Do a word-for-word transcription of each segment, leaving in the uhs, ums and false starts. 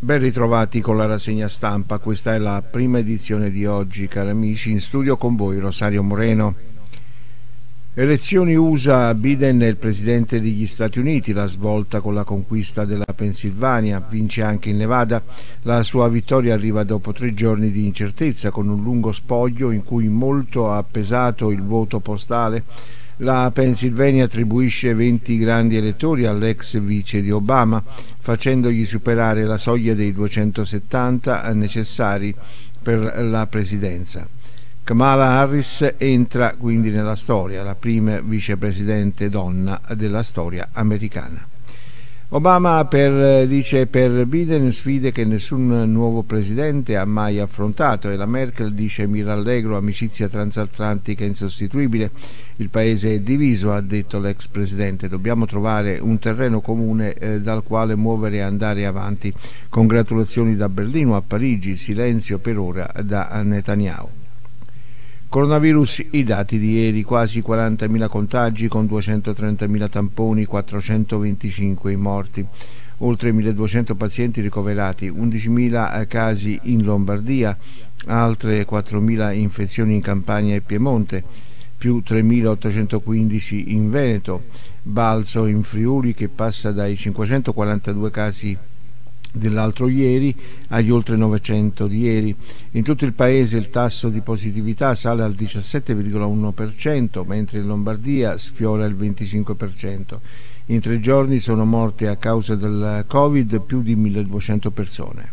Ben ritrovati con la rassegna stampa, questa è la prima edizione di oggi, cari amici. In studio con voi Rosario Moreno. Elezioni U S A, Biden è il presidente degli Stati Uniti, la svolta con la conquista della Pennsylvania, vince anche in Nevada. La sua vittoria arriva dopo tre giorni di incertezza, con un lungo spoglio in cui molto ha pesato il voto postale. La Pennsylvania attribuisce venti grandi elettori all'ex vice di Obama, facendogli superare la soglia dei duecentosettanta necessari per la presidenza. Kamala Harris entra quindi nella storia, la prima vicepresidente donna della storia americana. Obama per, dice per Biden sfide che nessun nuovo presidente ha mai affrontato, e la Merkel dice mi rallegro, amicizia transatlantica insostituibile. Il paese è diviso, ha detto l'ex presidente, dobbiamo trovare un terreno comune eh, dal quale muovere e andare avanti. Congratulazioni da Berlino a Parigi, silenzio per ora da Netanyahu. Coronavirus, i dati di ieri, quasi quarantamila contagi con duecentotrentamila tamponi, quattrocentoventicinque i morti, oltre milleduecento pazienti ricoverati, undicimila casi in Lombardia, altre quattromila infezioni in Campania e Piemonte, più tremilaottocentoquindici in Veneto, balzo in Friuli che passa dai cinquecentoquarantadue casi dell'altro ieri agli oltre novecento di ieri. In tutto il paese il tasso di positività sale al diciassette virgola uno per cento, mentre in Lombardia sfiora il venticinque per cento. In tre giorni sono morte a causa del Covid più di milleduecento persone.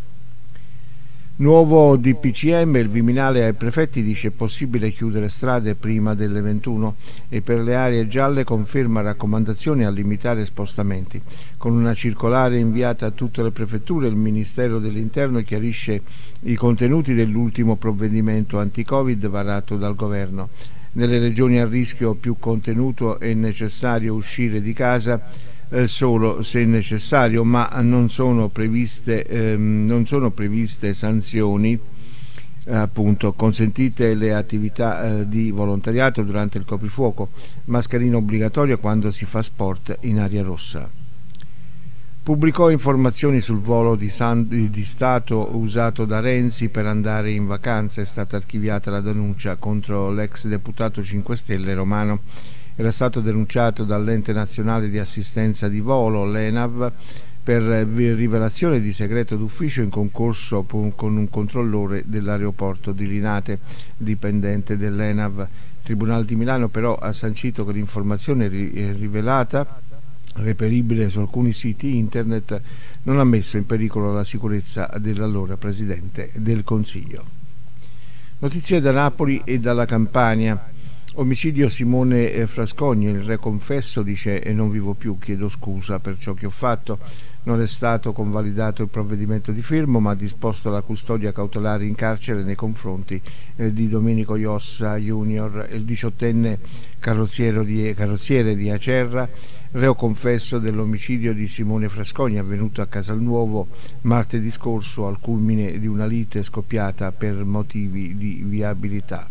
Nuovo D P C M, il Viminale ai prefetti dice possibile chiudere strade prima delle ventuno, e per le aree gialle conferma raccomandazioni a limitare spostamenti. Con una circolare inviata a tutte le prefetture, il Ministero dell'Interno chiarisce i contenuti dell'ultimo provvedimento anti-Covid varato dal governo. Nelle regioni a rischio più contenuto è necessario uscire di casa Eh, solo se necessario, ma non sono previste, ehm, non sono previste sanzioni. Eh, appunto, consentite le attività eh, di volontariato durante il coprifuoco, mascherina obbligatoria quando si fa sport in area rossa. Pubblicò informazioni sul volo di, San, di Stato usato da Renzi per andare in vacanza. È stata archiviata la denuncia contro l'ex deputato cinque Stelle romano. Era stato denunciato dall'Ente Nazionale di Assistenza di Volo, l'ENAV, per rivelazione di segreto d'ufficio in concorso con un controllore dell'aeroporto di Linate, dipendente dell'ENAV. Il Tribunale di Milano però ha sancito che l'informazione rivelata, reperibile su alcuni siti internet, non ha messo in pericolo la sicurezza dell'allora Presidente del Consiglio. Notizie da Napoli e dalla Campania. Omicidio Simone Frascogni, il re confesso dice e non vivo più, chiedo scusa per ciò che ho fatto. Non è stato convalidato il provvedimento di firmo, ma ha disposto la custodia cautelare in carcere nei confronti eh, di Domenico Iossa Junior, il diciottenne carrozziere di, carrozziere di Acerra, reo confesso dell'omicidio di Simone Frascogni avvenuto a Casalnuovo martedì scorso al culmine di una lite scoppiata per motivi di viabilità.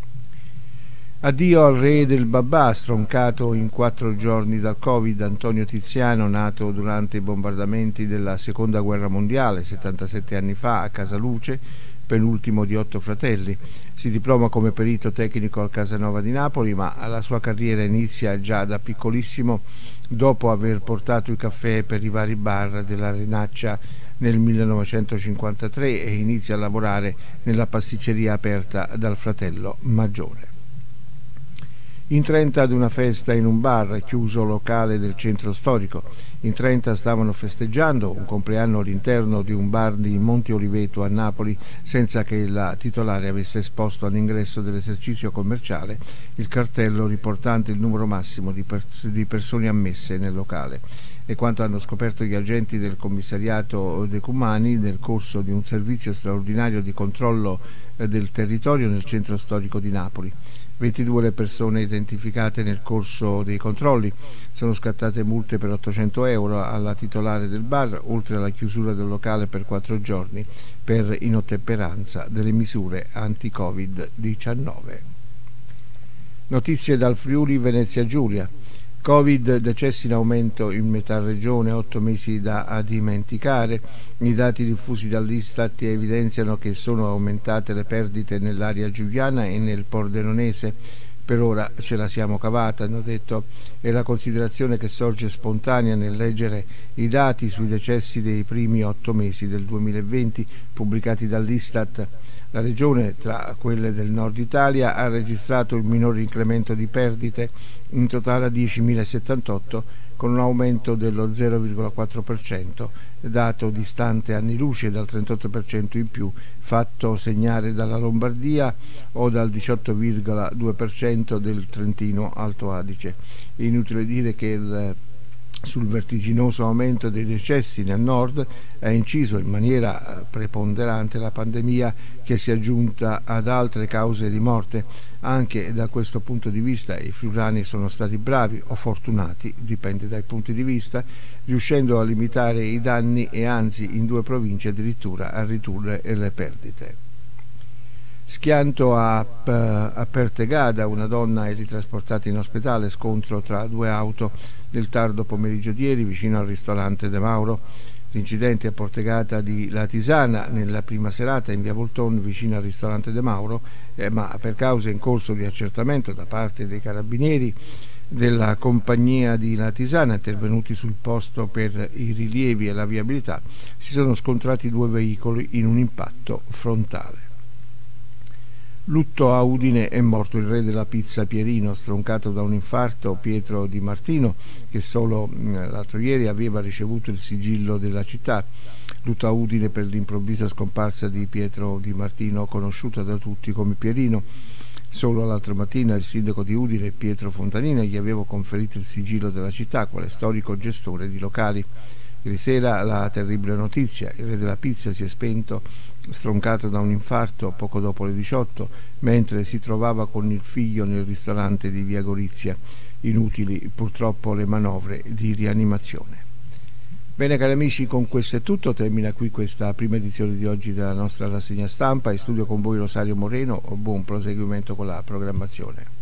Addio al re del babà, stroncato in quattro giorni dal Covid. Antonio Tiziano, nato durante i bombardamenti della seconda guerra mondiale, settantasette anni fa, a Casaluce, penultimo di otto fratelli. Si diploma come perito tecnico al Casanova di Napoli, ma la sua carriera inizia già da piccolissimo, dopo aver portato i caffè per i vari bar della Renaccia nel millenovecentocinquantatré, e inizia a lavorare nella pasticceria aperta dal fratello maggiore. In trenta ad una festa in un bar chiuso locale del centro storico. In trenta stavano festeggiando un compleanno all'interno di un bar di Monte Oliveto a Napoli, senza che la titolare avesse esposto all'ingresso dell'esercizio commerciale il cartello riportante il numero massimo di, pers- di persone ammesse nel locale. E quanto hanno scoperto gli agenti del commissariato Decumani nel corso di un servizio straordinario di controllo eh, del territorio nel centro storico di Napoli. ventidue le persone identificate nel corso dei controlli. Sono scattate multe per ottocento euro alla titolare del bar, oltre alla chiusura del locale per quattro giorni per inottemperanza delle misure anti-Covid diciannove. Notizie dal Friuli Venezia Giulia. Covid, decessi in aumento in metà regione, otto mesi da dimenticare. I dati diffusi dall'Istat evidenziano che sono aumentate le perdite nell'area giuliana e nel Pordenonese. Per ora ce la siamo cavata, hanno detto, è la considerazione che sorge spontanea nel leggere i dati sui decessi dei primi otto mesi del duemilaventi pubblicati dall'Istat. La regione, tra quelle del nord Italia, ha registrato il minore incremento di perdite, in totale a diecimilasettantotto, con un aumento dello zero virgola quattro per cento, dato distante anni luce dal trentotto per cento in più fatto segnare dalla Lombardia o dal diciotto virgola due per cento del Trentino Alto Adige. È inutile dire che il sul vertiginoso aumento dei decessi nel nord ha inciso in maniera preponderante la pandemia, che si è aggiunta ad altre cause di morte. Anche da questo punto di vista i friulani sono stati bravi o fortunati, dipende dai punti di vista, riuscendo a limitare i danni e anzi in due province addirittura a ridurre le perdite. Schianto a, a Pertegada, una donna è ritrasportata in ospedale, scontro tra due auto nel tardo pomeriggio di ieri vicino al ristorante De Mauro. L'incidente a Portegada di Latisana nella prima serata in via Volton vicino al ristorante De Mauro, eh, ma per cause in corso di accertamento da parte dei carabinieri della compagnia di Latisana intervenuti sul posto per i rilievi e la viabilità, si sono scontrati due veicoli in un impatto frontale. Lutto a Udine, è morto il re della pizza Pierino, stroncato da un infarto. Pietro Di Martino, che solo l'altro ieri aveva ricevuto il sigillo della città. Lutto a Udine per l'improvvisa scomparsa di Pietro Di Martino, conosciuto da tutti come Pierino. Solo l'altra mattina il sindaco di Udine, Pietro Fontanina, gli aveva conferito il sigillo della città quale storico gestore di locali. Ieri sera la terribile notizia: il re della pizza si è spento stroncato da un infarto poco dopo le diciotto, mentre si trovava con il figlio nel ristorante di via Gorizia. Inutili purtroppo le manovre di rianimazione. Bene cari amici, con questo è tutto, termina qui questa prima edizione di oggi della nostra rassegna stampa. In studio con voi Rosario Moreno, buon proseguimento con la programmazione.